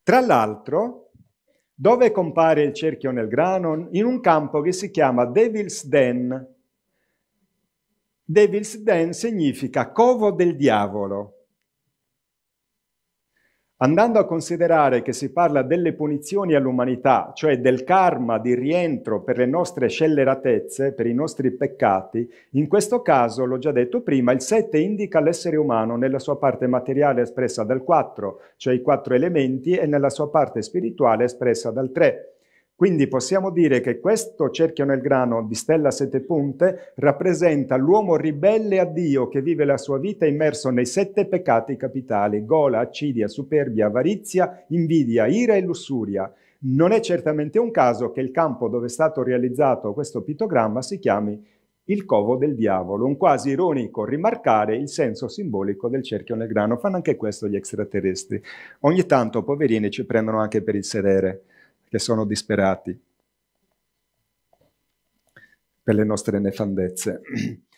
Tra l'altro, dove compare il cerchio nel grano? In un campo che si chiama Devil's Den. Devil's Den significa covo del diavolo. Andando a considerare che si parla delle punizioni all'umanità, cioè del karma di rientro per le nostre scelleratezze, per i nostri peccati, in questo caso, l'ho già detto prima, il 7 indica l'essere umano nella sua parte materiale espressa dal 4, cioè i 4 elementi, e nella sua parte spirituale espressa dal 3. Quindi possiamo dire che questo cerchio nel grano di stella a 7 punte rappresenta l'uomo ribelle a Dio che vive la sua vita immerso nei 7 peccati capitali: gola, accidia, superbia, avarizia, invidia, ira e lussuria. Non è certamente un caso che il campo dove è stato realizzato questo pittogramma si chiami il covo del diavolo, un quasi ironico rimarcare il senso simbolico del cerchio nel grano. Fanno anche questo gli extraterrestri. Ogni tanto, poverini, ci prendono anche per il sedere, che sono disperati per le nostre nefandezze.